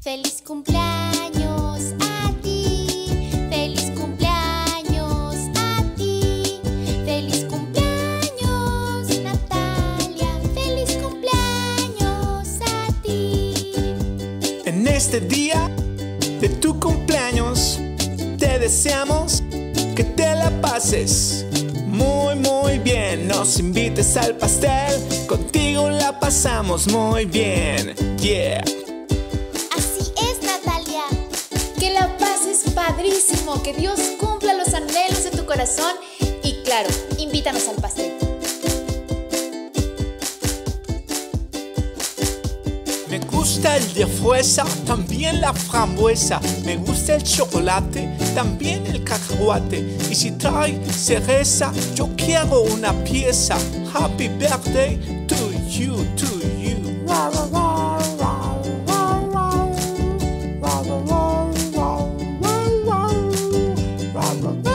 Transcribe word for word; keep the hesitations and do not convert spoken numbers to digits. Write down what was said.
Feliz cumpleaños a ti, feliz cumpleaños a ti, feliz cumpleaños Natalia, feliz cumpleaños a ti. En este día de tu cumpleaños te deseamos que te la pases muy muy bien. Nos invites al pastel, contigo la pasamos muy bien. Yeah. Que la pases padrísimo, que Dios cumpla los anhelos de tu corazón y claro, invítanos al pastel. Me gusta el de fresa, también la frambuesa. Me gusta el chocolate, también el cacahuate. Y si trae cereza, yo quiero una pieza. Happy birthday to you, to you. Bye.